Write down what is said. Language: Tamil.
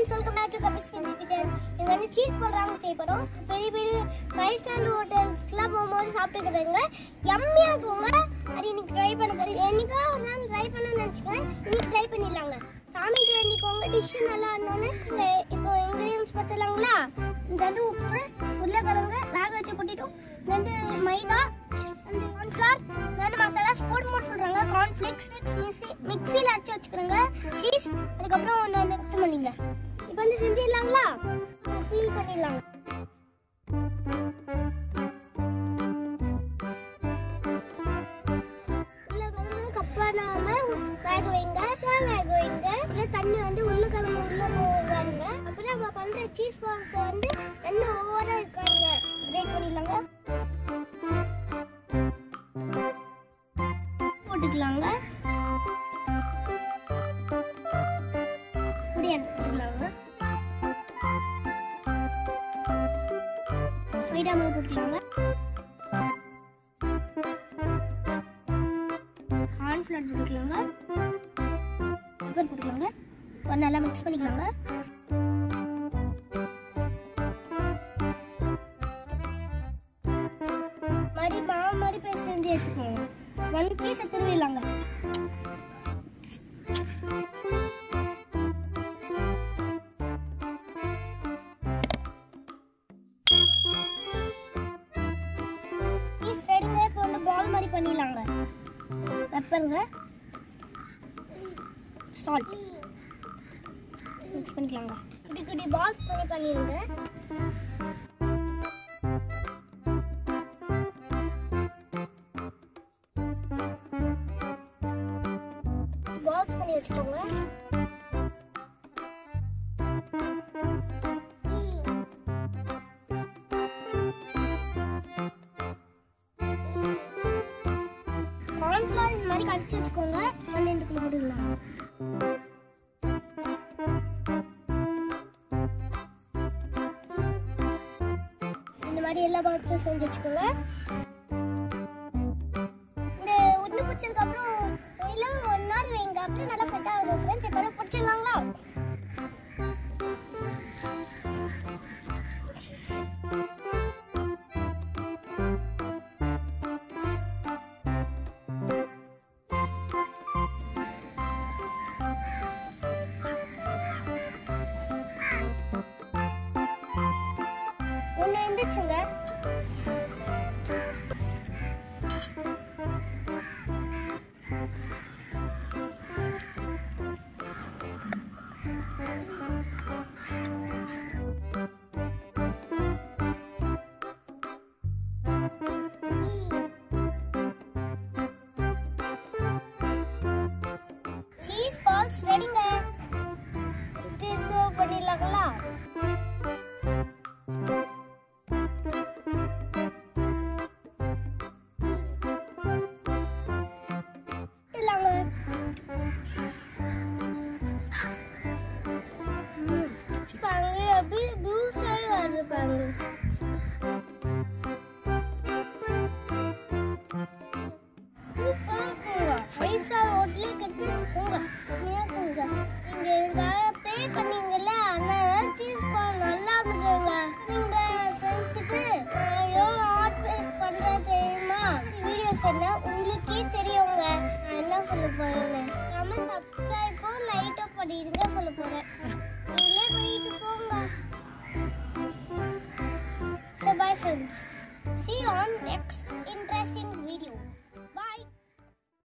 friends, welcome back to Kabi's Kitchen. இங்க வந்து cheese போடுறாங்க செய்ய போறோம். பெரிய பெரிய 5 star hotels club momos சாப்பிட்டுக்கறங்க. யம்மியா இருக்குங்க. அது இன்னைக்கு ட்ரை பண்ண போறேன். என்னைக்கா ஒரு நாள் ட்ரை பண்ணனும்னு நினைச்சேன். இன்னைக்கு ட்ரை பண்ணிடலாங்க. சாமிக்கு வேண்டிக்கோங்க. டிஷ் நல்லா ஆனோனே இப்போ ingredients பார்த்தலாங்களா? இந்த வந்து உப்பு, உருளைக்கிழங்கு, வேக வச்ச பொட்டேட்டோ, வந்து மைதா, and corn flour, வந்து மசாலா போட்டு சொல்றாங்க. corn flakes மிக்ஸில அரைச்சு வச்சுக்கறங்க. சீஸ், அதுக்கு அப்புறம் ஒன்னு கொத்தமல்லிங்க. இப்போ வந்து செஞ்சிடலாங்களா? பீல் பண்ணிடலாம். உருளைக்கிழங்கு கப்பானாம வேக வைங்க. தண்ணி வந்து உருளைக்கிழங்கு உள்ள போவாங்க. அப்புறம் நம்ம பண்ற சீஸ் பால்ஸ் வந்து என்ன ஓவரா இருக்காங்க கிரேட் பண்ணிடலாங்க. போட்டுக்கலாங்க. மைதா போட்டுக்கலாங்க. corn flour போட்டுக்கலாங்க. பெப்பர் போட்டுக்கலாங்க. நல்லா மிக்ஸ் பண்ணிக்கலாங்க. மாவு மாதிரி பேஸ்ட் செஞ்சு எடுத்துக்கோங்க. 1 பீஸ் திருவிடலாங்க. பீஸ் ரெடிங்க. இப்போ வந்து பால் மாதிரி பண்ணிடலாங்க. பெப்பருங்க, சால்ட் மிக்ஸ் பண்ணிக்கலாங்க. குட்டி குட்டி பால்ஸ் பண்ணிடுங்க. பால்ஸ் பண்ணி வச்சுக்கோங்க. கார்ன்ஃப்ளவர் இந்த மாதிரி கடிச்சு வச்சுக்கோங்க. இதுக்குள்ள போட்டுக்கலாம். இந்த மாதிரி எல்லா பால்ஸும் செஞ்சு வச்சுக்கோங்க. இந்த உருண்டை பிடிச்சதுக்கு அப்புறம் எல்லாம் 1 hour வைங்க. அப்படியே நல்லா செட் ஆகும் ஃப்ரெண்ட்ஸ். இப்போ பிடிச்சிடலாங்களா? ஒன்று வந்துச்சுங்க. சீஸ் பால்ஸ் ரெடிங்க. இது சர்வ் பண்ணிடலாங்களா? अभी दूसरे वाले पानी ऐसा होटले कितने होगा मैं कहूँगा इंगे पे पनींगले आना चीज पर नल्ला मिलेगा इंगे फ्रेंड्स के यो आठ पे 15 தேமா வீடியோ சென்னா உங்களுக்கு தெரியுங்க. நான் என்ன சொல்ல போறேன், நம்ம சப்ஸ்கிரைப் லைட் ஆஃப் பண்ணிடுங்க சொல்ல போறேன். நீங்களே பண்ணிட்டு போங்க. So bye friends. See you on next in